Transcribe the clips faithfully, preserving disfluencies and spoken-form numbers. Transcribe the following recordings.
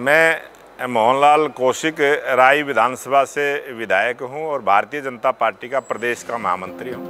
मैं मोहनलाल कौशिक राई विधानसभा से विधायक हूं और भारतीय जनता पार्टी का प्रदेश का महामंत्री हूं।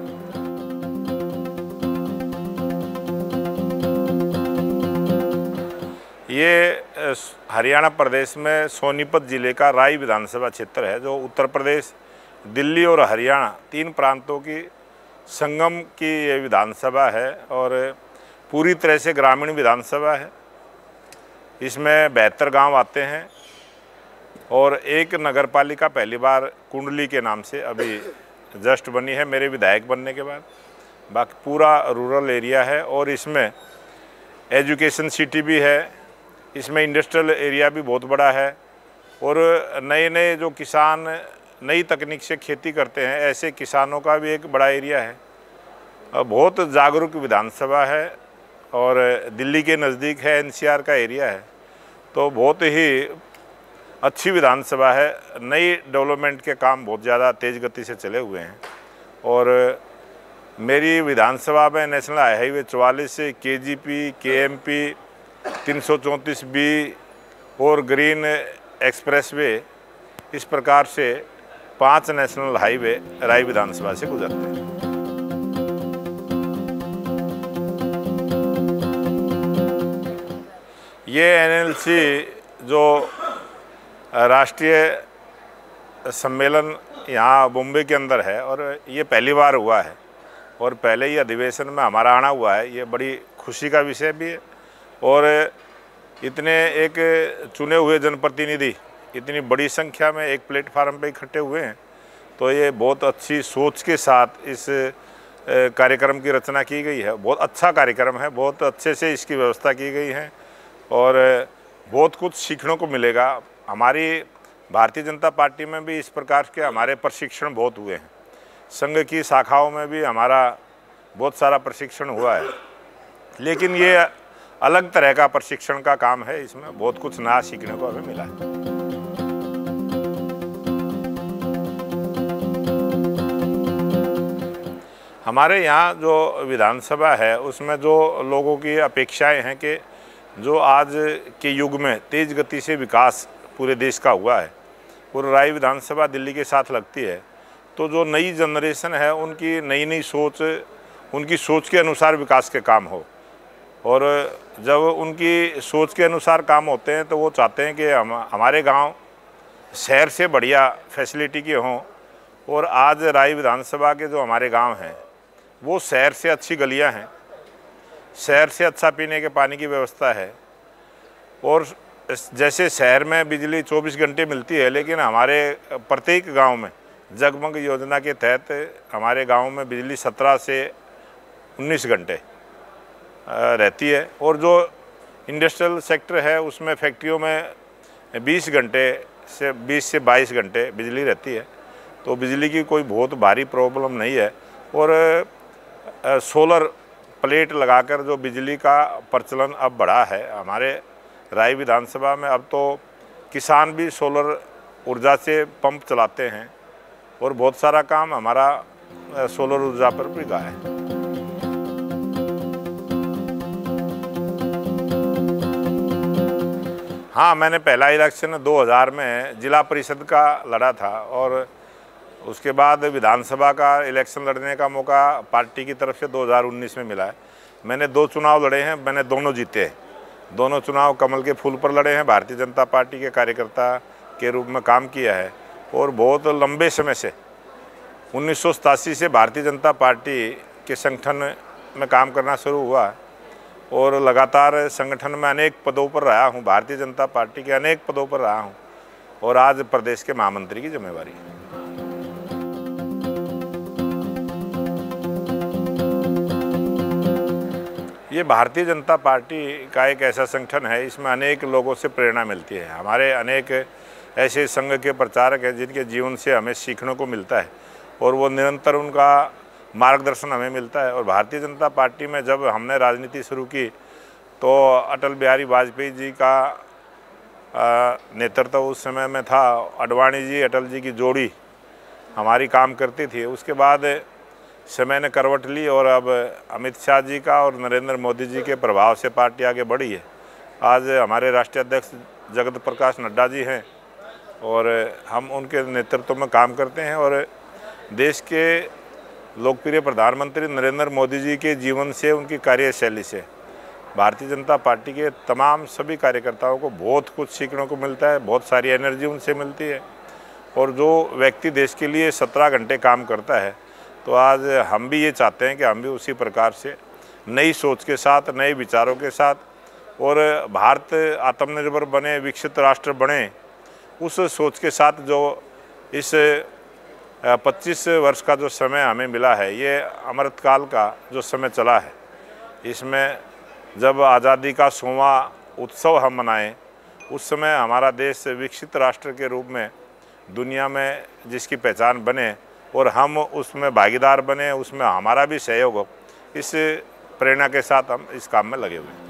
ये हरियाणा प्रदेश में सोनीपत ज़िले का राई विधानसभा क्षेत्र है, जो उत्तर प्रदेश, दिल्ली और हरियाणा तीन प्रांतों की संगम की ये विधानसभा है और पूरी तरह से ग्रामीण विधानसभा है। इसमें बहत्तर गांव आते हैं और एक नगरपालिका पहली बार कुंडली के नाम से अभी जस्ट बनी है मेरे विधायक बनने के बाद। बाकी पूरा रूरल एरिया है और इसमें एजुकेशन सिटी भी है, इसमें इंडस्ट्रियल एरिया भी बहुत बड़ा है और नए नए जो किसान नई तकनीक से खेती करते हैं ऐसे किसानों का भी एक बड़ा एरिया है। बहुत जागरूक विधानसभा है और दिल्ली के नज़दीक है, एनसीआर का एरिया है, तो बहुत ही अच्छी विधानसभा है। नई डेवलपमेंट के काम बहुत ज़्यादा तेज़ गति से चले हुए हैं और मेरी विधानसभा में नेशनल हाईवे चौवालीस से K G P, K M P, तीन सौ चौंतीस बी और ग्रीन एक्सप्रेसवे, इस प्रकार से पांच नेशनल हाईवे राई विधानसभा से गुजरते हैं। ये एन एल सी जो राष्ट्रीय सम्मेलन यहाँ बॉम्बे के अंदर है और ये पहली बार हुआ है और पहले ही अधिवेशन में हमारा आना हुआ है, ये बड़ी खुशी का विषय भी है। और इतने एक चुने हुए जनप्रतिनिधि इतनी बड़ी संख्या में एक प्लेटफार्म पे इकट्ठे हुए हैं, तो ये बहुत अच्छी सोच के साथ इस कार्यक्रम की रचना की गई है। बहुत अच्छा कार्यक्रम है, बहुत अच्छे से इसकी व्यवस्था की गई है और बहुत कुछ सीखने को मिलेगा। हमारी भारतीय जनता पार्टी में भी इस प्रकार के हमारे प्रशिक्षण बहुत हुए हैं, संघ की शाखाओं में भी हमारा बहुत सारा प्रशिक्षण हुआ है, लेकिन ये अलग तरह का प्रशिक्षण का काम है। इसमें बहुत कुछ नया सीखने को हमें मिला है। हमारे यहाँ जो विधानसभा है उसमें जो लोगों की अपेक्षाएं हैं कि जो आज के युग में तेज़ गति से विकास पूरे देश का हुआ है और राई विधानसभा दिल्ली के साथ लगती है, तो जो नई जनरेशन है उनकी नई नई सोच, उनकी सोच के अनुसार विकास के काम हो और जब उनकी सोच के अनुसार काम होते हैं तो वो चाहते हैं कि हम हमारे गांव शहर से बढ़िया फैसिलिटी के हों। और आज राई विधानसभा के जो हमारे गांव हैं वो शहर से अच्छी गलियां हैं, शहर से अच्छा पीने के पानी की व्यवस्था है और जैसे शहर में बिजली चौबीस घंटे मिलती है, लेकिन हमारे प्रत्येक गांव में जगमग योजना के तहत हमारे गांव में बिजली सत्रह से उन्नीस घंटे रहती है और जो इंडस्ट्रियल सेक्टर है उसमें फैक्ट्रियों में बीस घंटे से बीस से बाईस घंटे बिजली रहती है, तो बिजली की कोई बहुत भारी प्रॉब्लम नहीं है। और सोलर प्लेट लगाकर जो बिजली का प्रचलन अब बढ़ा है हमारे राई विधानसभा में, अब तो किसान भी सोलर ऊर्जा से पंप चलाते हैं और बहुत सारा काम हमारा सोलर ऊर्जा पर भी का है। हाँ, मैंने पहला इलेक्शन दो हज़ार में जिला परिषद का लड़ा था और उसके बाद विधानसभा का इलेक्शन लड़ने का मौका पार्टी की तरफ से दो हज़ार उन्नीस में मिला है। मैंने दो चुनाव लड़े हैं, मैंने दोनों जीते हैं। दोनों चुनाव कमल के फूल पर लड़े हैं, भारतीय जनता पार्टी के कार्यकर्ता के रूप में काम किया है और बहुत लंबे समय से उन्नीस सौ सतासी से भारतीय जनता पार्टी के संगठन में काम करना शुरू हुआ और लगातार संगठन में अनेक पदों पर रहा हूँ, भारतीय जनता पार्टी के अनेक पदों पर रहा हूँ और आज प्रदेश के महामंत्री की जिम्मेवारी है। ये भारतीय जनता पार्टी का एक ऐसा संगठन है, इसमें अनेक लोगों से प्रेरणा मिलती है। हमारे अनेक ऐसे संघ के प्रचारक हैं जिनके जीवन से हमें सीखने को मिलता है और वो निरंतर उनका मार्गदर्शन हमें मिलता है। और भारतीय जनता पार्टी में जब हमने राजनीति शुरू की तो अटल बिहारी वाजपेयी जी का नेतृत्व उस समय में था, अडवाणी जी अटल जी की जोड़ी हमारी काम करती थी। उसके बाद समय ने करवट ली और अब अमित शाह जी का और नरेंद्र मोदी जी के प्रभाव से पार्टी आगे बढ़ी है। आज हमारे राष्ट्रीय अध्यक्ष जगत प्रकाश नड्डा जी हैं और हम उनके नेतृत्व में काम करते हैं। और देश के लोकप्रिय प्रधानमंत्री नरेंद्र मोदी जी के जीवन से, उनकी कार्यशैली से भारतीय जनता पार्टी के तमाम सभी कार्यकर्ताओं को बहुत कुछ सीखने को मिलता है, बहुत सारी एनर्जी उनसे मिलती है। और जो व्यक्ति देश के लिए सत्रह घंटे काम करता है, तो आज हम भी ये चाहते हैं कि हम भी उसी प्रकार से नई सोच के साथ, नए विचारों के साथ और भारत आत्मनिर्भर बने, विकसित राष्ट्र बने, उस सोच के साथ जो इस पच्चीस वर्ष का जो समय हमें मिला है, ये अमृतकाल का जो समय चला है, इसमें जब आज़ादी का सौवां उत्सव हम मनाएं, उस समय हमारा देश विकसित राष्ट्र के रूप में दुनिया में जिसकी पहचान बने और हम उसमें भागीदार बने, उसमें हमारा भी सहयोग हो, इस प्रेरणा के साथ हम इस काम में लगे हुए हैं।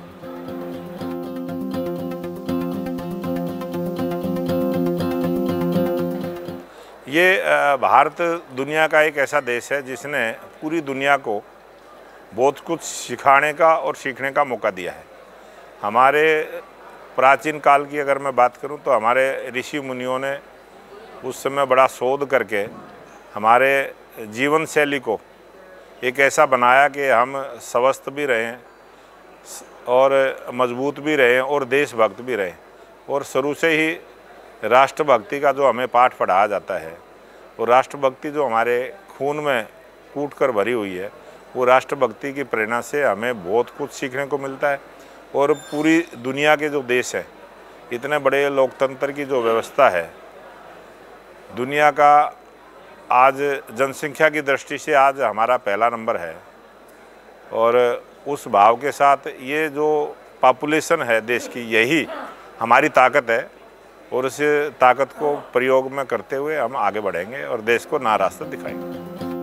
ये भारत दुनिया का एक ऐसा देश है जिसने पूरी दुनिया को बहुत कुछ सिखाने का और सीखने का मौका दिया है। हमारे प्राचीन काल की अगर मैं बात करूं तो हमारे ऋषि मुनियों ने उस समय बड़ा शोध करके हमारे जीवन शैली को एक ऐसा बनाया कि हम स्वस्थ भी रहें और मजबूत भी रहें और देशभक्त भी रहें। और शुरू से ही राष्ट्रभक्ति का जो हमें पाठ पढ़ाया जाता है, वो राष्ट्रभक्ति जो हमारे खून में कूट कर भरी हुई है, वो राष्ट्रभक्ति की प्रेरणा से हमें बहुत कुछ सीखने को मिलता है। और पूरी दुनिया के जो देश हैं, इतने बड़े लोकतंत्र की जो व्यवस्था है, दुनिया का आज जनसंख्या की दृष्टि से आज हमारा पहला नंबर है। और उस भाव के साथ ये जो पॉपुलेशन है देश की, यही हमारी ताकत है। और इस ताकत को प्रयोग में करते हुए हम आगे बढ़ेंगे और देश को नया रास्ता दिखाएंगे।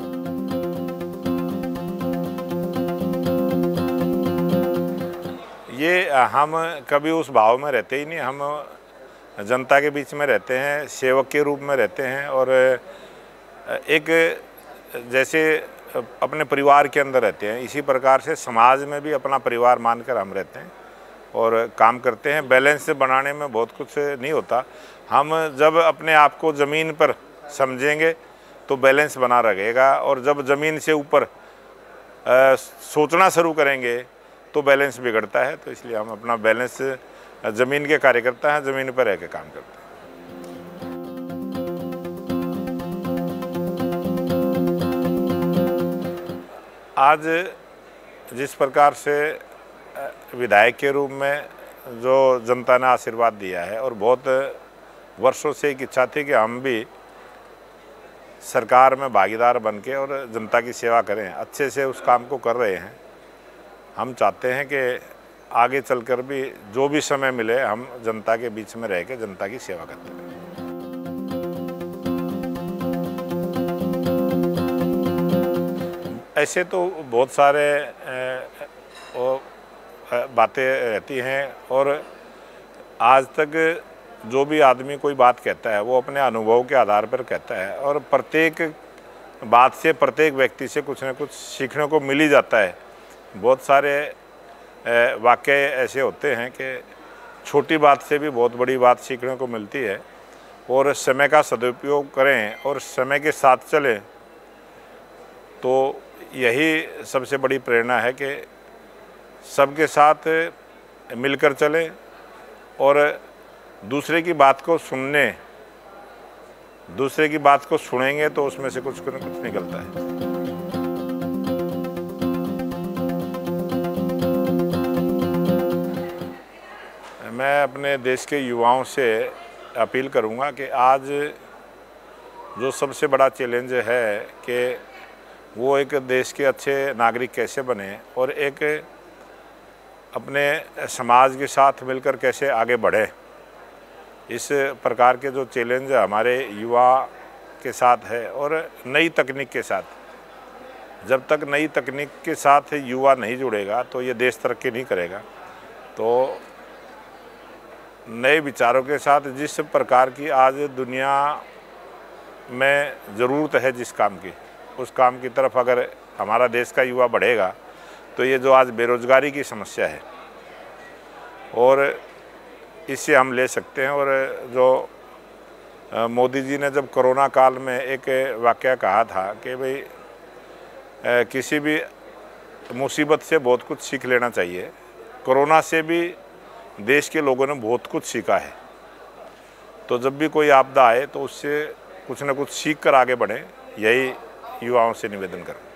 ये हम कभी उस भाव में रहते ही नहीं, हम जनता के बीच में रहते हैं, सेवक के रूप में रहते हैं। और एक जैसे अपने परिवार के अंदर रहते हैं, इसी प्रकार से समाज में भी अपना परिवार मानकर हम रहते हैं और काम करते हैं। बैलेंस बनाने में बहुत कुछ नहीं होता। हम जब अपने आप को ज़मीन पर समझेंगे तो बैलेंस बना रहेगा, और जब ज़मीन से ऊपर सोचना शुरू करेंगे तो बैलेंस बिगड़ता है। तो इसलिए हम अपना बैलेंस, ज़मीन के कार्यकर्ता हैं, ज़मीन पर रह के काम करते हैं। आज जिस प्रकार से विधायक के रूप में जो जनता ने आशीर्वाद दिया है, और बहुत वर्षों से एक इच्छा थी कि हम भी सरकार में भागीदार बन के और जनता की सेवा करें, अच्छे से उस काम को कर रहे हैं। हम चाहते हैं कि आगे चलकर भी जो भी समय मिले, हम जनता के बीच में रह के जनता की सेवा करते रहें। ऐसे तो बहुत सारे बातें रहती हैं, और आज तक जो भी आदमी कोई बात कहता है वो अपने अनुभव के आधार पर कहता है, और प्रत्येक बात से, प्रत्येक व्यक्ति से कुछ न कुछ सीखने को मिल ही जाता है। बहुत सारे वाक़ये ऐसे होते हैं कि छोटी बात से भी बहुत बड़ी बात सीखने को मिलती है। और समय का सदुपयोग करें और समय के साथ चलें, तो यही सबसे बड़ी प्रेरणा है कि सबके साथ मिलकर चलें और दूसरे की बात को सुनने, दूसरे की बात को सुनेंगे तो उसमें से कुछ न कुछ निकलता है। मैं अपने देश के युवाओं से अपील करूंगा कि आज जो सबसे बड़ा चैलेंज है कि वो एक देश के अच्छे नागरिक कैसे बने और एक अपने समाज के साथ मिलकर कैसे आगे बढ़े। इस प्रकार के जो चैलेंज हमारे युवा के साथ है, और नई तकनीक के साथ, जब तक नई तकनीक के साथ युवा नहीं जुड़ेगा तो ये देश तरक्की नहीं करेगा। तो नए विचारों के साथ जिस प्रकार की आज दुनिया में ज़रूरत है जिस काम की, उस काम की तरफ अगर हमारा देश का युवा बढ़ेगा तो ये जो आज बेरोज़गारी की समस्या है और इससे हम ले सकते हैं। और जो मोदी जी ने जब कोरोना काल में एक वाकया कहा था कि भाई किसी भी मुसीबत से बहुत कुछ सीख लेना चाहिए, कोरोना से भी देश के लोगों ने बहुत कुछ सीखा है। तो जब भी कोई आपदा आए तो उससे कुछ ना कुछ सीख कर आगे बढ़ें, यही युवाओं से निवेदन करें।